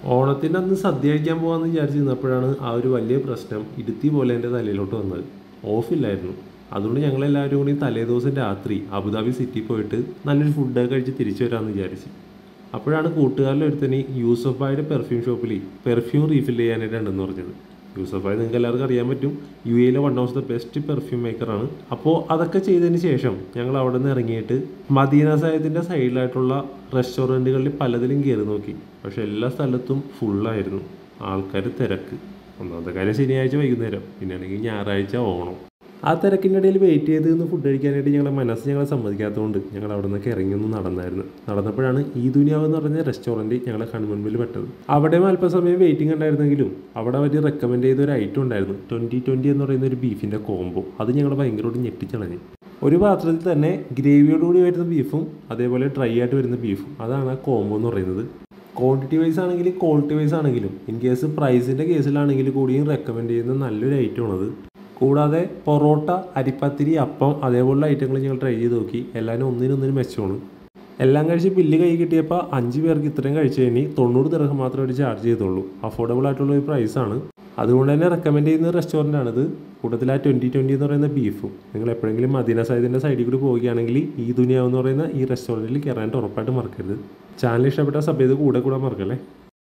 ഓണത്തിൻ്റെ അന്ന് സദ്യ കഴിക്കാൻ പോകാമെന്ന് വിചാരിച്ചിരുന്നപ്പോഴാണ് ആ ഒരു വലിയ പ്രശ്നം ഇടുത്തി പോലെ എൻ്റെ തലയിലോട്ട് വന്നത്. ഓഫില്ലായിരുന്നു. അതുകൊണ്ട് ഞങ്ങളെല്ലാവരും കൂടി തലേദിവസം രാത്രി അബുദാബി സിറ്റി പോയിട്ട് നല്ലൊരു ഫുഡൊക്കെ കഴിച്ച് തിരിച്ചു വരാമെന്ന് വിചാരിച്ചു. അപ്പോഴാണ് കൂട്ടുകാരിലൊരുത്തന് യൂസഫ് ഭായിയുടെ പെർഫ്യൂം ഷോപ്പിൽ പെർഫ്യൂം റീഫിൽ ചെയ്യാനായിട്ടുണ്ടെന്ന് പറഞ്ഞത്. യൂസഫ് ഭായ് നിങ്ങൾക്ക് എല്ലാവർക്കും അറിയാൻ പറ്റും, യു എയിലെ one of the best perfume മേക്കറാണ്. അപ്പോൾ അതൊക്കെ ചെയ്തതിന് ശേഷം ഞങ്ങൾ അവിടെ നിന്ന് ഇറങ്ങിയിട്ട് മദീന സായത്തിൻ്റെ സൈഡിലായിട്ടുള്ള റെസ്റ്റോറൻറ്റുകളിൽ പലതിലും കയറി നോക്കി. പക്ഷേ എല്ലാ സ്ഥലത്തും ഫുള്ളായിരുന്നു, ആൾക്കാർ തിരക്ക്. ഒന്നാമത്തെ കാര്യം ശനിയാഴ്ച വൈകുന്നേരം, പിന്നെയാണെങ്കിൽ ഞായറാഴ്ച ഓണം. ആ തിരക്കിൻ്റെ ഇടയിൽ വെയിറ്റ് ചെയ്ത് നിന്ന് ഫുഡ് കഴിക്കാനായിട്ട് ഞങ്ങളെ സമ്മതിക്കാത്തതുകൊണ്ട് ഞങ്ങൾ അവിടെ നിന്നൊക്കെ ഇറങ്ങിയൊന്നും നടന്നപ്പോഴാണ് ഈ ദുനിയാവ് എന്ന് പറഞ്ഞ റെസ്റ്റോറൻറ്റ് ഞങ്ങളെ കൺമുൻപിൽ പെട്ടത്. അവിടെ അല്പസമയം വെയിറ്റിംഗ് ഉണ്ടായിരുന്നെങ്കിലും അവിടെ അവർ റെക്കമെൻഡ് ചെയ്ത ഒരു ഐറ്റം ഉണ്ടായിരുന്നു, 2020 എന്ന് പറയുന്ന ഒരു ബീഫിൻ്റെ കോംബോ. അത് ഞങ്ങൾ ഭയങ്കരമായിട്ട് ഞെട്ടിച്ചളഞ്ഞു. ഒരു പാത്രത്തിൽ തന്നെ ഗ്രേവിയോടുകൂടി വരുന്ന ബീഫും അതേപോലെ ഡ്രൈ ആയിട്ട് വരുന്ന ബീഫും, അതാണ് ആ കോംബോ എന്ന് പറയുന്നത്. ക്വാണ്ടിറ്റി വൈസ് ആണെങ്കിലും ക്വാളിറ്റി വൈസ് ആണെങ്കിലും ഇൻ കേസ് പ്രൈസിൻ്റെ കേസിലാണെങ്കിൽ കൂടിയും റെക്കമെൻഡ് ചെയ്യുന്ന നല്ലൊരു ഐറ്റമാണത്. കൂടാതെ പൊറോട്ട, അരിപ്പത്തിരി, അപ്പം അതേപോലുള്ള ഐറ്റങ്ങൾ ഞങ്ങൾ ട്രൈ ചെയ്ത് നോക്കി. എല്ലാവരും ഒന്നിനൊന്നിനും മെച്ചമാണ്. എല്ലാം കഴിച്ച് ബില്ല് കൈ കിട്ടിയപ്പോൾ 5 പേർക്ക് ഇത്രയും കഴിച്ച് കഴിഞ്ഞ് 90 ദിർഹം മാത്രമേ അവർ ചാർജ് ചെയ്തുള്ളൂ. അഫോർഡബിൾ ആയിട്ടുള്ള ഒരു പ്രൈസാണ്. അതുകൊണ്ട് തന്നെ റെക്കമെൻഡ് ചെയ്യുന്ന റെസ്റ്റോറൻ്റാണിത്. കൂട്ടത്തിൽ ആ 2020 എന്ന് പറയുന്ന ബീഫും. നിങ്ങൾ എപ്പോഴെങ്കിലും മദീന സായത്തിൻ്റെ സൈഡിൽ കൂടി പോവുകയാണെങ്കിൽ ഈ ദുനിയാവ് എന്ന് പറയുന്ന ഈ റെസ്റ്റോറൻറ്റിൽ കയറാനായിട്ട് ഉറപ്പായിട്ട് മറക്കരുത്. ചാനൽ ഇഷ്ടപ്പെട്ട സബ് ചെയ്ത് കൂടെ മറക്കല്ലേ.